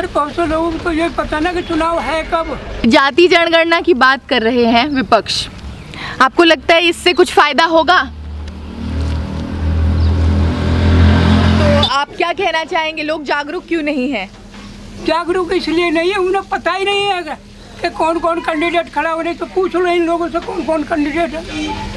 बहुत से लोगों को ये पता ना कि चुनाव है कब। जाति जनगणना की बात कर रहे हैं विपक्ष, आपको लगता है इससे कुछ फायदा होगा? तो आप क्या कहना चाहेंगे, लोग जागरूक क्यों नहीं है? जागरूक इसलिए नहीं है, उन्हें पता ही नहीं है कि कौन कौन कैंडिडेट खड़ा हो रहे। तो पूछ लो इन लोगों से कौन कौन कैंडिडेट है,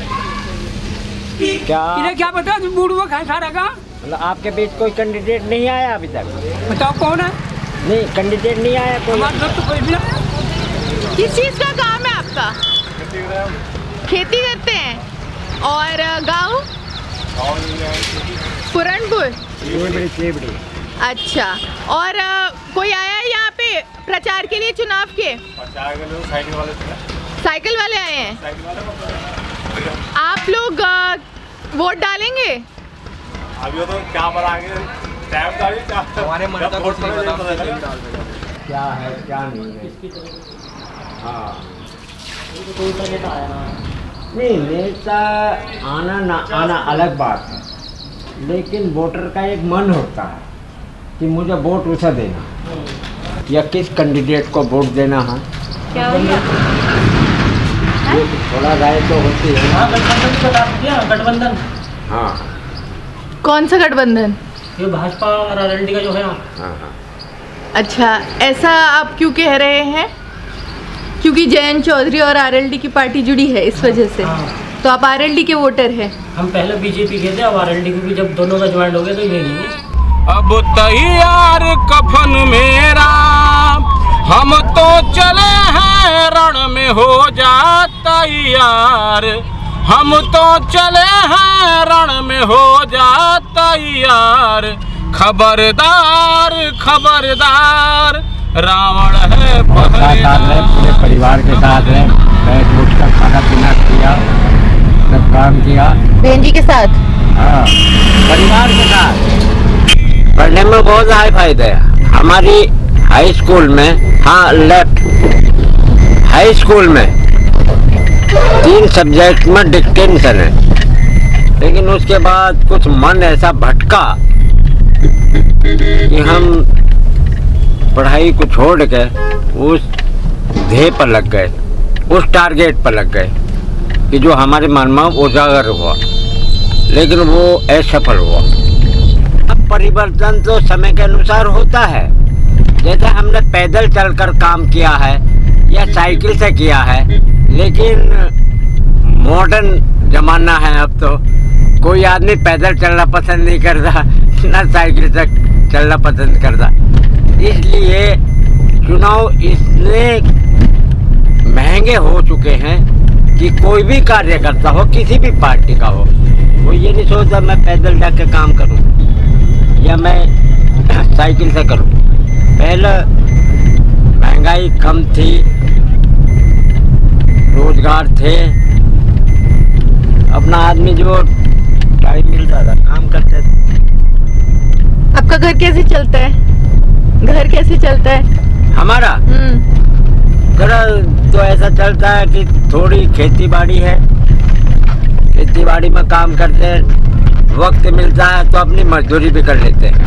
इन्हें क्या पता? बूढ़ है सारा का। मतलब आपके बीच कोई कैंडिडेट नहीं आया अभी तक? बताओ कौन है? नहीं, कैंडिडेट नहीं आया कोई। तो कोई भी नहीं। किस चीज़ का काम है आपका? खेती करते हैं। और गाँव? पुरनपुर। अच्छा, और कोई आया है यहाँ पे प्रचार के लिए चुनाव के? साइकिल वाले आए हैं। आप लोग वोट डालेंगे? अभी तो क्या बनाएंगे, हमारे मन का कुछ नहीं पता क्या है क्या नहीं है। हाँ, नहीं, नेता आना ना आना अलग बात है, लेकिन वोटर का एक मन होता है कि मुझे वोट उसे देना या किस कैंडिडेट को वोट देना है। क्या हो गया? थोड़ा राय तो होती है। गठबंधन। हाँ, कौन सा गठबंधन? ये भाजपा और आरएलडी का जो है। हाँ। अच्छा, ऐसा आप क्यों कह रहे हैं? क्योंकि जयंत चौधरी और आरएलडी की पार्टी जुड़ी है, इस वजह से। तो आप आरएलडी के वोटर हैं? हम पहले बीजेपी के थे, अब आरएलडी को भी जब दोनों का ज्वाइंट हो गया तो ये नहीं है। अब तैयार कफन मेरा, हम तो चले हैं रण में, हो जा तैयार। हम तो चले हैं रण में, हो जा तैयार। खबरदार खबरदार, रावण है पहरेदार। पूरे परिवार के साथ है, बैठ उठ कर खाना पीना किया, सब काम किया। बहन जी के साथ? हाँ, परिवार के साथ। पढ़ने में बहुत फायदा है। हमारी हाई स्कूल में, हाँ लेफ्ट हाई स्कूल में 3 सब्जेक्ट में डिस्टिंक्शन है, लेकिन उसके बाद कुछ मन ऐसा भटका कि हम पढ़ाई को छोड़ के उस ध्येय पर लग गए, उस टारगेट पर लग गए कि जो हमारे मन में उजागर हुआ, लेकिन वो असफल हुआ। अब परिवर्तन तो समय के अनुसार होता है। जैसे हमने पैदल चलकर काम किया है या साइकिल से किया है, लेकिन मॉडर्न जमाना है, अब तो कोई आदमी पैदल चलना पसंद नहीं करता, ना साइकिल से चलना पसंद करता। इसलिए चुनाव इतने महंगे हो चुके हैं कि कोई भी कार्यकर्ता हो, किसी भी पार्टी का हो, वो ये नहीं सोचता मैं पैदल जाके काम करूं या मैं साइकिल से करूं। पहले महंगाई कम थी, रोजगार थे, अपना आदमी जो टाइम मिलता था काम करते थे। आपका घर कैसे चलता है? घर कैसे चलता है हमारा? घर तो ऐसा चलता है कि थोड़ी खेती बाड़ी है, खेती बाड़ी में काम करते हैं, वक्त मिलता है तो अपनी मजदूरी भी कर लेते हैं।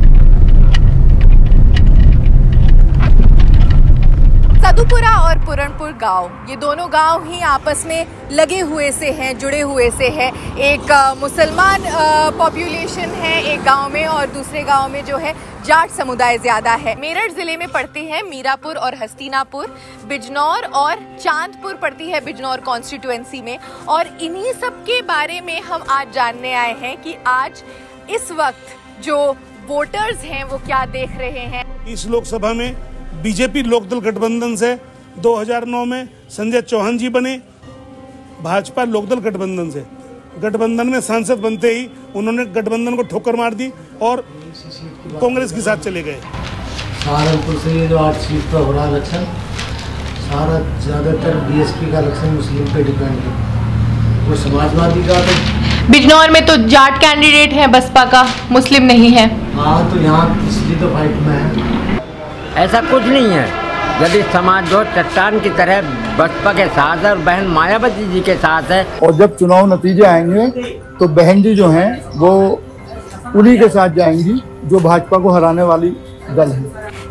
सदुपुरा और पुरनपुर गांव, ये दोनों गांव ही आपस में लगे हुए से हैं, जुड़े हुए से हैं। एक मुसलमान पॉपुलेशन है एक गांव में, और दूसरे गांव में जो है जाट समुदाय ज़्यादा है। मेरठ ज़िले में पड़ते हैं मीरापुर और हस्तिनापुर, बिजनौर और चांदपुर पड़ती है बिजनौर कॉन्स्टिट्यूएंसी में। और इन्हीं सब के बारे में हम आज जानने आए हैं कि आज इस वक्त जो वोटर्स हैं वो क्या देख रहे हैं। इस लोकसभा में बीजेपी लोकदल गठबंधन से 2009 में संजय चौहान जी बने, भाजपा लोकदल गठबंधन से गठबंधन में सांसद बनते ही उन्होंने गठबंधन को ठोकर मार दी और कांग्रेस के साथ चले गए। सहारनपुर से ये जो आज सीट पर हो रहा इलेक्शन, सारा ज़्यादातर बीएसपी का इलेक्शन मुस्लिम पे डिपेंड है। वो समाजवादी का तो बिजनौर में तो जाट कैंडिडेट है बसपा का, मुस्लिम नहीं है। हाँ, तो यहाँ इसलिए तो फाइट में है। ऐसा कुछ नहीं है। यदि समाज जो चट्टान की तरह बसपा के साथ है और बहन मायावती जी के साथ है, और जब चुनाव नतीजे आएंगे तो बहन जी जो हैं वो उन्हीं के साथ जाएंगी जो भाजपा को हराने वाली दल है।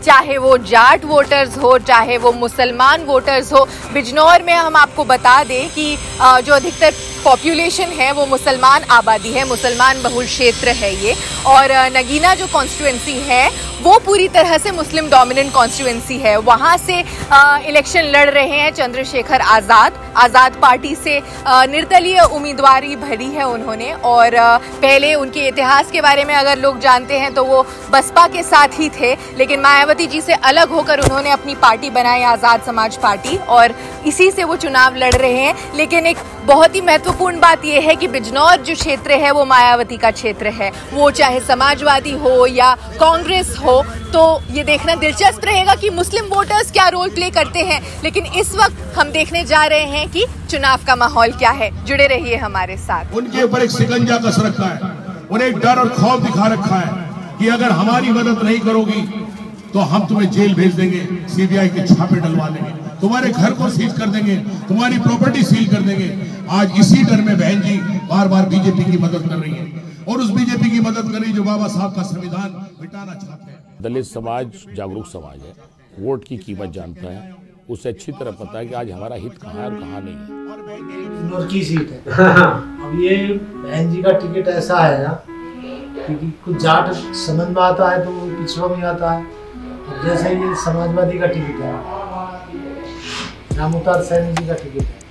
चाहे वो जाट वोटर्स हो, चाहे वो मुसलमान वोटर्स हो। बिजनौर में हम आपको बता दें कि जो अधिकतर पॉपुलेशन है वो मुसलमान आबादी है, मुसलमान बहुल क्षेत्र है ये। और नगीना जो कॉन्स्टिट्यूएंसी है वो पूरी तरह से मुस्लिम डोमिनेंट कॉन्स्टिट्यूएंसी है। वहाँ से इलेक्शन लड़ रहे हैं चंद्रशेखर आज़ाद पार्टी से निर्दलीय उम्मीदवारी भरी है उन्होंने। और पहले उनके इतिहास के बारे में अगर लोग जानते हैं तो वो बसपा के साथ ही थे, लेकिन मायावती जी से अलग होकर उन्होंने अपनी पार्टी बनाई, आज़ाद समाज पार्टी, और इसी से वो चुनाव लड़ रहे हैं। लेकिन एक बहुत ही महत्वपूर्ण बात यह है कि बिजनौर जो क्षेत्र है वो मायावती का क्षेत्र है, वो चाहे समाजवादी हो या कांग्रेस हो। तो ये देखना दिलचस्प रहेगा कि मुस्लिम वोटर्स क्या रोल प्ले करते हैं। लेकिन इस वक्त हम देखने जा रहे हैं कि चुनाव का माहौल क्या है। जुड़े रहिए हमारे साथ। उनके ऊपर एक शिकंजा कस रखा है, उन्हें एक डर और खौफ दिखा रखा है कि अगर हमारी मदद नहीं करोगी तो हम तुम्हें जेल भेज देंगे, सीबीआई के छापे डलवा देंगे, तुम्हारे घर को सीज कर देंगे, तुम्हारी प्रॉपर्टी सील कर देंगे। आज इसी डर में बहन जी बार बार बीजेपी की मदद कर रही है, और उस बीजेपी की मदद कर रही जो बाबा साहब का संविधान मिटाना चाहते हैं। दलित समाज जागरूक समाज है, वोट की कीमत जानता है, उसे अच्छी तरह पता है कि आज हमारा हित कहाँ है और कहाँ नहीं है। और की सीट है। अब ये बहन जी का टिकट ऐसा है ना, क्योंकि कुछ जाट समझ में आता है तो पिछड़ों में आता है। अब जैसे ये समाजवादी का टिकट है, रामउतार सैनी जी का टिकट है,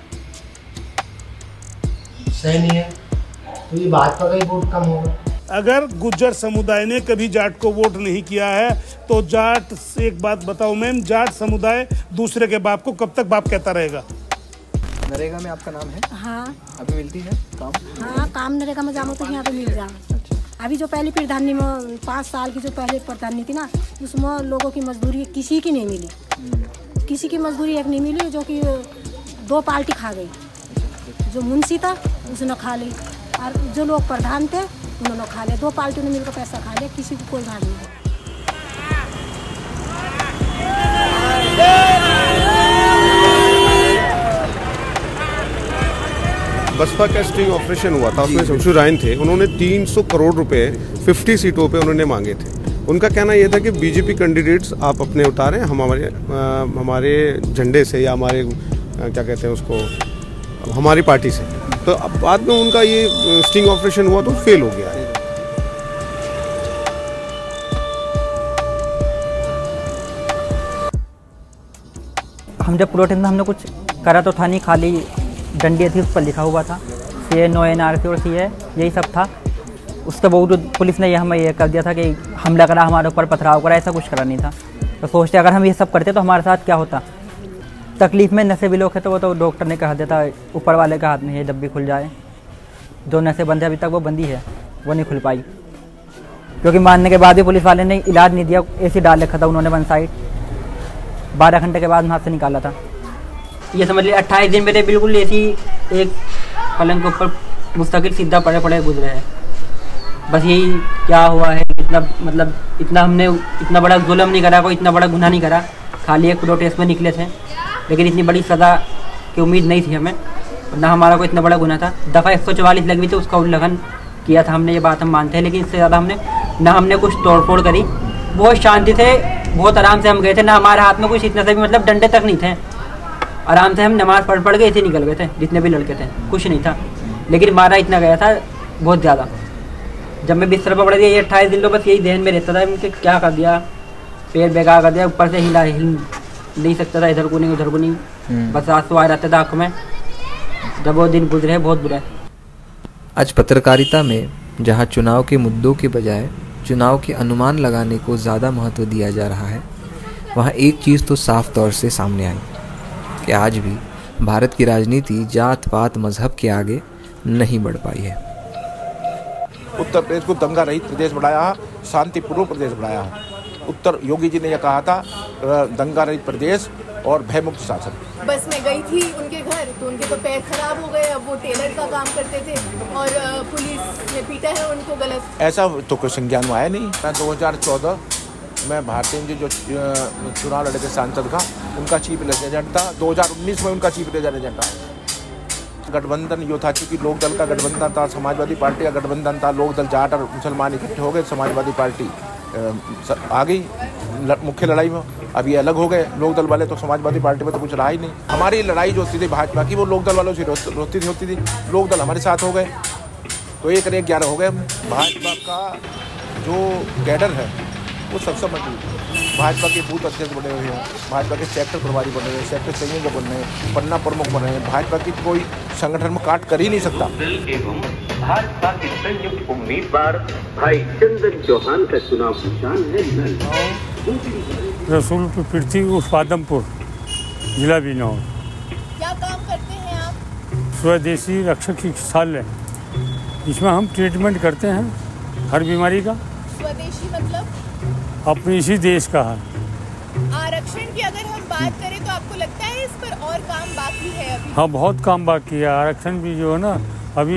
सैनी है, तो ये भाजपा का ही वोट कम होगा। अगर गुज्जर समुदाय ने कभी जाट को वोट नहीं किया है तो जाट से एक बात बताओ मैम, जाट समुदाय दूसरे के बाप को कब तक बाप कहता रहेगा? नरेगा में आपका नाम है? हाँ, अभी मिलती है काम? हाँ, काम नरेगा में जाओ तो यहाँ पे मिल जाए। अभी जो पहली प्रधानी में 5 साल की जो पहले प्रधानी थी ना, उसमें लोगों की मजदूरी किसी की नहीं मिली, किसी की मजदूरी एक नहीं मिली, जो कि 2 पार्टी खा गई। जो मुंशी था उसने खा ली, और जो लोग प्रधान थे उन्होंने खा लिया। 2 पार्टियों ने मिलकर पैसा खा लिया, किसी को कोई भाग नहीं। बसपा का स्टिंग ऑपरेशन हुआ था, उसमें शमशुर रायन थे, उन्होंने 300 करोड़ रुपए 50 सीटों पे उन्होंने मांगे थे। उनका कहना यह था कि बीजेपी कैंडिडेट्स आप अपने उतारें, हमारे झंडे से या हमारे क्या कहते हैं उसको, हमारी पार्टी से। तो अब बाद में उनका ये स्टिंग ऑपरेशन हुआ तो फेल हो गया है। हम जब प्रोटेस्ट में हमने कुछ करा तो था नहीं, खाली डंडी थी, उस पर लिखा हुआ था CA नो NRC और CA, यही सब था। उसके बावजूद पुलिस ने हमें ये कर दिया था कि हमला करा, हमारे ऊपर पथराव करा, ऐसा कुछ करा नहीं था। तो सोचते अगर हम ये सब करते तो हमारे साथ क्या होता। तकलीफ़ में नशे भी लोग है तो वो तो डॉक्टर ने कहा देता ऊपर वाले का हाथ में है, जब भी खुल जाए। जो नशे बंद है अभी तक वो बंदी है, वो नहीं खुल पाई, क्योंकि मारने के बाद भी पुलिस वाले ने इलाज नहीं दिया, ऐसे डाल रखा था उन्होंने 1 साइड। 12 घंटे के बाद हाथ से निकाला था। ये समझ लीजिए 28 दिन मेरे बिल्कुल ऐसी एक पलंग के ऊपर मुस्तकिल सीधा पड़े पड़े गुजरे हैं। बस यही क्या हुआ है, इतना हमने इतना बड़ा जुल्म नहीं करा, कोई इतना बड़ा गुनाह नहीं करा, खाली एक प्रोटेस्ट में निकले थे। लेकिन इतनी बड़ी सज़ा की उम्मीद नहीं थी हमें, ना हमारा कोई इतना बड़ा गुनाह था। दफ़ा 144 लगी थी, उसका उल्लंघन किया था हमने, ये बात हम मानते हैं। लेकिन इससे ज़्यादा हमने कुछ तोड़फोड़ करी, बहुत शांति से बहुत आराम से हम गए थे। ना हमारे हाथ में कुछ इतना से भी डंडे तक नहीं थे, आराम से हम नमाज़ पढ़ के ऐसे निकल गए थे। जितने भी लड़के थे कुछ नहीं था, लेकिन मारा इतना गया था बहुत ज़्यादा। जब मैं बिस्तर पर पड़ गया, ये 28 दिन तो बस यही ध्यान में रहता था कि क्या कर दिया, पैर बेकार कर दिया, ऊपर से हिल नहीं सकता था, इधर को नहीं उधर को नहीं, बस आंसू आ रहता था आँख में। जब वो दिन गुजरे बहुत बुरा है। आज पत्रकारिता में जहां चुनाव के मुद्दों के बजाय चुनाव के अनुमान लगाने को ज़्यादा महत्व दिया जा रहा है, वहां एक चीज़ तो साफ तौर से सामने आई कि आज भी भारत की राजनीति जात पात मजहब के आगे नहीं बढ़ पाई है। उत्तर प्रदेश को दंगा रहित प्रदेश बनाया, शांतिपूर्ण प्रदेश बनाया। उत्तर योगी जी ने यह कहा था, दंगा रहित प्रदेश और भयमुक्त शासन। बस मैं गई थी उनके घर तो उनके तो पैर खराब हो गए, अब वो टेलर का काम करते थे और पुलिस ने पीटा है उनको गलत। ऐसा तो कोई संज्ञान में आया नहीं। मैं 2014 में भारतीय जी जो चुनाव लड़े थे सांसद का, उनका चीफ इलेक्शन एजेंट था। 2019 में उनका चीफ इलेक्शन एजेंट था। गठबंधन यो था, चूँकि लोक दल का गठबंधन था, समाजवादी पार्टी का गठबंधन था, लोक दल जाट और मुसलमान इकट्ठे हो गए, समाजवादी पार्टी आ गई मुख्य लड़ाई में। अब ये अलग हो गए लोक दल वाले, तो समाजवादी पार्टी में तो कुछ रहा ही नहीं। हमारी लड़ाई जो होती थी भाजपा की, वो लोक दल वालों से होती थी। लोक दल हमारे साथ हो गए तो 1-11 हो गए। भाजपा का जो कैडर है वो सबसे मजबूत है। भाजपा के बूथ अध्यक्ष बने हुए हैं, भाजपा के सेक्टर प्रभारी बने हुए हैं, सेक्टर संयोजक बन रहे हैं, पन्ना प्रमुख बन रहे हैं। भाजपा की कोई संगठन में काट कर ही नहीं सकता। भाजपा के संयुक्त उम्मीदवार भाई चंदन चौहान का चुनाव निशान है रसूलपुर पृथ्वी उर्फ आदमपुर, जिला बिजनौर। क्या काम करते हैं आप? स्वदेशी रक्षक चिकित्सालय, इसमें हम ट्रीटमेंट करते हैं हर बीमारी का। स्वदेशी मतलब अपने इसी देश का है। आरक्षण की अगर हम बात करें तो आपको लगता है इस पर और काम बाकी है अभी? हाँ, बहुत काम बाकी है। आरक्षण भी जो है ना अभी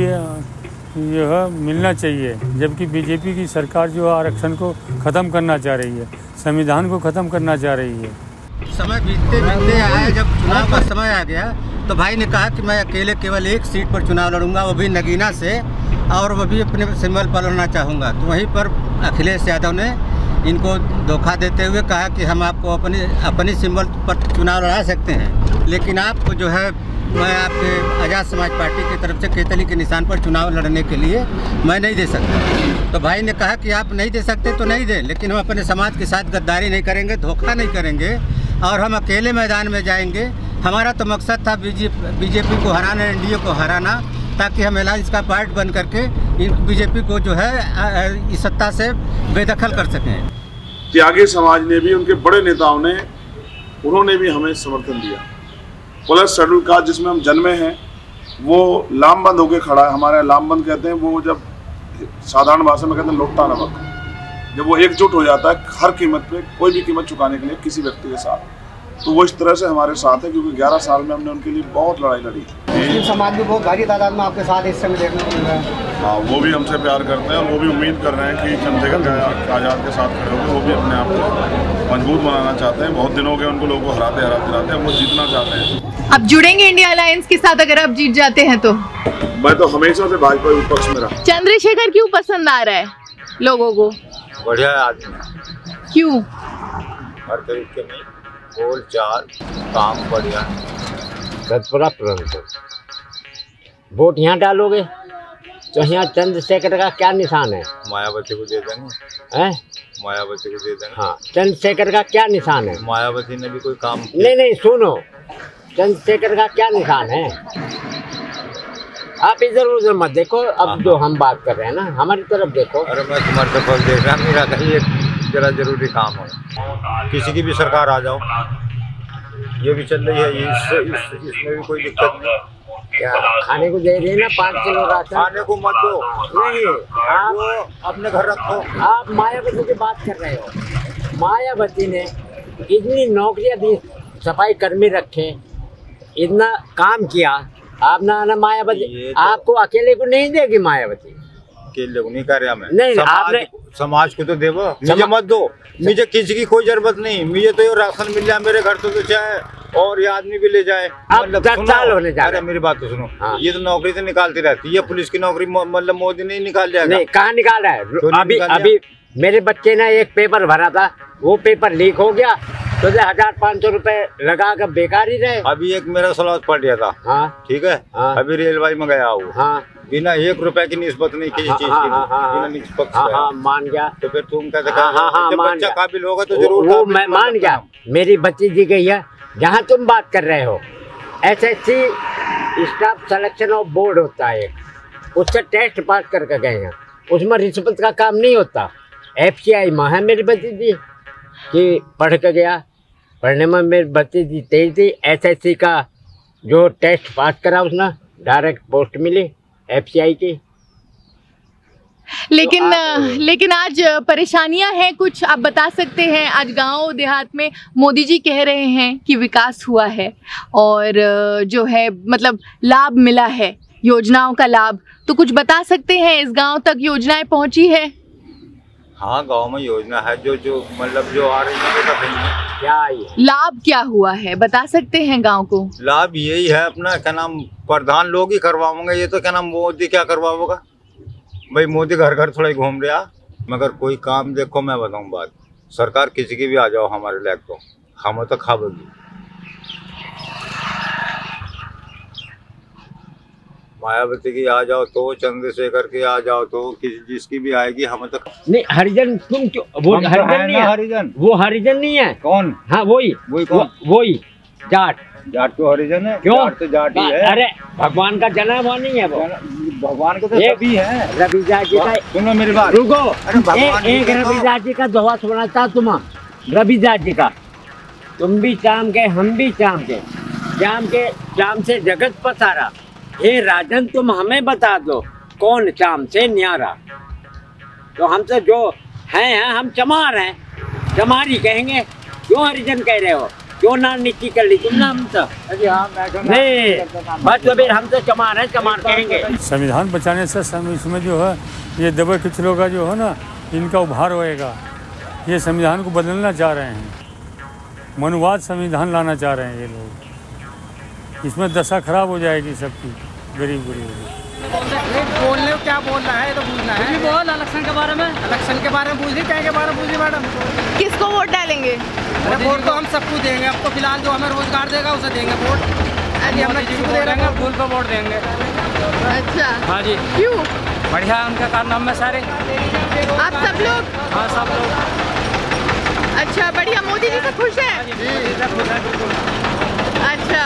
जो है मिलना चाहिए, जबकि बीजेपी की सरकार जो है आरक्षण को ख़त्म करना चाह रही है, संविधान को ख़त्म करना चाह रही है। समय बीतते बीतते आया, जब चुनाव का समय आ गया तो भाई ने कहा कि मैं अकेले केवल एक सीट पर चुनाव लड़ूंगा, वो भी नगीना से, और वो भी अपने सिंबल पर लड़ना चाहूँगा। तो वहीं पर अखिलेश यादव ने इनको धोखा देते हुए कहा कि हम आपको अपनी सिंबल पर चुनाव लड़ा सकते हैं, लेकिन आपको जो है मैं आपके आज़ाद समाज पार्टी की तरफ से केतली के निशान पर चुनाव लड़ने के लिए मैं नहीं दे सकता। तो भाई ने कहा कि आप नहीं दे सकते तो नहीं दे, लेकिन हम अपने समाज के साथ गद्दारी नहीं करेंगे, धोखा नहीं करेंगे, और हम अकेले मैदान में जाएंगे। हमारा तो मकसद था बीजेपी को हराना, एनडीए को हराना, ताकि हम अलायंस का पार्ट बन करके बीजेपी को जो है इस सत्ता से बेदखल कर सकें। त्यागी समाज ने भी, उनके बड़े नेताओं ने, उन्होंने भी हमें समर्थन दिया। प्लस शेड्यूल कास्ट जिसमें हम जन्मे हैं वो लामबंद होकर खड़ा है। हमारे यहाँ लामबंद कहते हैं, वो जब साधारण भाषा में कहते हैं लुट्टा नमक, जब वो एकजुट हो जाता है हर कीमत पे, कोई भी कीमत चुकाने के लिए किसी व्यक्ति के साथ, तो वो इस तरह से हमारे साथ है, क्योंकि 11 साल में हमने उनके लिए बहुत लड़ाई लड़ी। मुस्लिम समाज भी बहुत भारी तादाद में आपके साथ इस समय देखने को मिल रहा है। हाँ, वो भी हमसे प्यार करते हैं और वो भी उम्मीद कर रहे हैं कि चंद्रशेखर आज़ाद के साथ खड़े होकर वो भी अपने आप को मजबूत बनाना चाहते हैं। बहुत दिन हो गए उनको लोगों को हराते हम वो जीतना चाहते हैं। अब जुड़ेंगे इंडिया अलायंस के साथ अगर आप जीत जाते हैं तो? मैं तो हमेशा से भाजपा विपक्ष में रहा। चंद्रशेखर क्यों पसंद आ रहा है लोगों को? बढ़िया आदमी। क्यों? हर तरीके में बोल चाल काम बढ़िया, तत्परा प्रंत। वोट यहाँ डालोगे तो यहाँ चंद्रशेखर का क्या निशान है? मायावती को दे देंगे। हैं? मायावती को दे देंगे। हाँ, चंद्रशेखर का क्या निशान है? मायावती ने भी कोई काम नहीं, सुनो, चंद्रशेखर का क्या निशान है? आप इधर उधर मत देखो, अब जो हम बात कर रहे हैं ना, हमारी तरफ देखो। अरे मैं तुम्हारे तरफ देख रहा, मेरा कहीं एक जरा जरूरी काम हो। किसी की भी सरकार आ जाओ, ये भी चल रही है, इसमें भी कोई दिक्कत नहीं। क्या खाने को दे रही है ना 5 किलो राशन? खाने को मत दो, नहीं, आप अपने घर रखो। आप मायावती की बात कर रहे हो। मायावती ने इतनी नौकरियां दी, सफाई कर्मी रखे, इतना काम किया। आप ना मायावती तो आपको अकेले को नहीं देगी मायावती। अकेले को नहीं कर रहा मैं, नहीं, आपने समाज को तो देवो, मुझे मत दो। मुझे किसी की कोई जरूरत नहीं, मुझे तो ये राशन मिल जाए मेरे घर तो चाहे, और ये आदमी भी ले जाए। मतलब 10 साल होने जा रहे। मेरी बात तो सुनो। हाँ। ये तो नौकरी तो निकालती रहती है, ये पुलिस की नौकरी मतलब मोदी नहीं निकाल दिया। नहीं, कहाँ निकाल रहा है? अभी मेरे बच्चे ने एक पेपर भरा था, वो पेपर लीक हो गया, तो 1500 रुपए लगा कर बेकार ही रहे। अभी एक मेरा सलाह पड़ गया था। हाँ, ठीक है। हाँ। अभी रेलवे में गया हूँ। हाँ, बिना 1 रुपए की निस्बत नहीं किसी चीज की, बिना निष्पक्ष। हाँ, मान गया। तो फिर तुम कहते बच्चा काबिल होगा तो जरूर वो मैं मान गया। मेरी बच्ची दी गई है, जहाँ तुम बात कर रहे हो SSC staff selection of board होता है, उससे टेस्ट पास करके गए हैं, उसमें रिश्वत का काम नहीं होता। FCI में है मेरी भतीजी कि पढ़ के गया, पढ़ने में मेरी भतीजी तेज थी। SSC का जो टेस्ट पास करा उसने डायरेक्ट पोस्ट मिली FCI की। लेकिन आज परेशानियां हैं कुछ, आप बता सकते हैं? आज गांव देहात में मोदी जी कह रहे हैं कि विकास हुआ है और जो है मतलब लाभ मिला है, योजनाओं का लाभ, तो कुछ बता सकते हैं इस गांव तक योजनाएं पहुंची है? हाँ, गांव में योजना है जो मतलब जो आ रही है। क्या आई? लाभ क्या हुआ है बता सकते हैं गांव को? लाभ यही है अपना, क्या नाम, प्रधान लोग ही करवाओगे, ये तो क्या नाम मोदी क्या करवाओगा भाई? मोदी घर घर थोड़ा ही घूम रहा, मगर कोई काम देखो, मैं बताऊं बात, सरकार किसी की भी आ जाओ हमारे लायक तो हम तो खाबेगी। मायावती की आ जाओ तो, चंद्रशेखर की आ जाओ तो, जिसकी भी आएगी हम तो नहीं। हरिजन तुम क्यों? वो हरिजन नहीं है, हरिजन वो हरिजन नहीं है। कौन? हाँ वही कौन? वही जाट। जाट तो हरिजन है। क्यों? जाट तो जाट ही है। अरे भगवान का जना हुआ नहीं है वो, भगवान को तो सभी है। रविजा जी का सुनो मेरी बात, रुको। एक रविजा जी का दोहा सुनाता तुम। रविजा जी का, तुम भी चाम के हम भी चाम के, चाम से जगत पसारा। हे राजन तुम हमें बता दो, कौन चाम से न्यारा। तो हमसे जो हैं हम चमार हैं, चमारी कहेंगे। क्यों हरिजन कह रहे हो? क्यों ना नीति कर ली तुमने हमसे? नहीं बस तो फिर हम तो चमार हैं, चमार कहेंगे। संविधान बचाने से इसमें जो है ये दबे कुचलों का जो है ना, इनका उभार होएगा। ये संविधान को बदलना चाह रहे हैं, मनुवाद संविधान लाना चाह रहे हैं ये लोग। इसमें दशा खराब हो जाएगी सबकी, गरीब बोलने को क्या बोल रहा है तो पूछना है। भी बोल इलेक्शन के बारे में, इलेक्शन के बारे में पूछ ली, क्या के बारे में पूछ ली मैडम? किसको वोट डालेंगे? वोट तो हम सबको देंगे। अब तो फिलहाल जो हमें रोजगार देगा उसे देंगे वोट। हमने किसी को दे रहे हैं, फूल को वोट देंगे। अच्छा हाँ जी। क्यों? बढ़िया है उनका कारनामा में सारे। आप सब लोग? हाँ सब लोग। अच्छा बढ़िया। मोदी जी से खुश है? अच्छा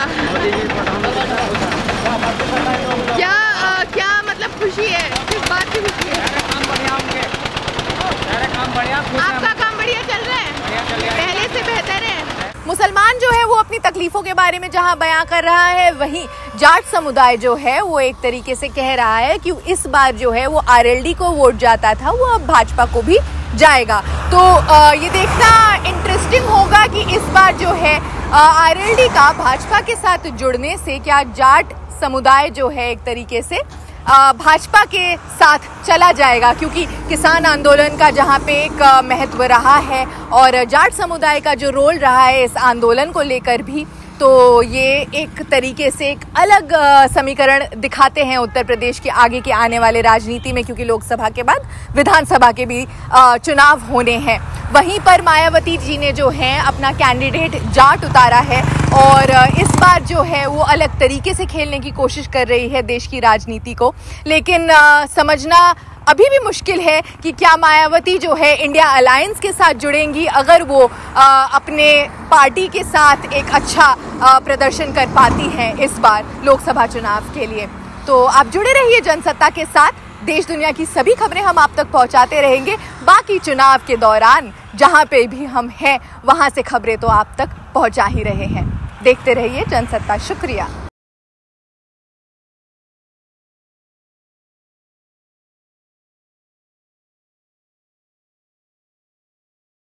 क्या मतलब खुशी है? किस बात की खुशी है? काम बढ़िया उनके, सारे काम बढ़िया। आपका काम बढ़िया चल रहा है, पहले से बेहतर है। मुसलमान जो है वो अपनी तकलीफों के बारे में जहां बयां कर रहा है, वहीं जाट समुदाय जो है वो एक तरीके से कह रहा है कि इस बार जो है वो आरएलडी को वोट जाता था, वो अब भाजपा को भी जाएगा। तो ये देखना इंटरेस्टिंग होगा कि इस बार जो है आरएलडी का भाजपा के साथ जुड़ने से क्या जाट समुदाय जो है एक तरीके से भाजपा के साथ चला जाएगा, क्योंकि किसान आंदोलन का जहां पे एक महत्व रहा है और जाट समुदाय का जो रोल रहा है इस आंदोलन को लेकर भी, तो ये एक तरीके से एक अलग समीकरण दिखाते हैं उत्तर प्रदेश के आगे के आने वाले राजनीति में, क्योंकि लोकसभा के बाद विधानसभा के भी चुनाव होने हैं। वहीं पर मायावती जी ने जो है अपना कैंडिडेट जाट उतारा है और इस बार जो है वो अलग तरीके से खेलने की कोशिश कर रही है देश की राजनीति को। लेकिन समझना अभी भी मुश्किल है कि क्या मायावती जो है इंडिया अलायंस के साथ जुड़ेंगी अगर वो अपने पार्टी के साथ एक अच्छा प्रदर्शन कर पाती हैं इस बार लोकसभा चुनाव के लिए। तो आप जुड़े रहिए जनसत्ता के साथ, देश दुनिया की सभी खबरें हम आप तक पहुंचाते रहेंगे। बाकी चुनाव के दौरान जहां पे भी हम हैं वहां से खबरें तो आप तक पहुंचा ही रहे हैं। देखते रहिए जनसत्ता। शुक्रिया।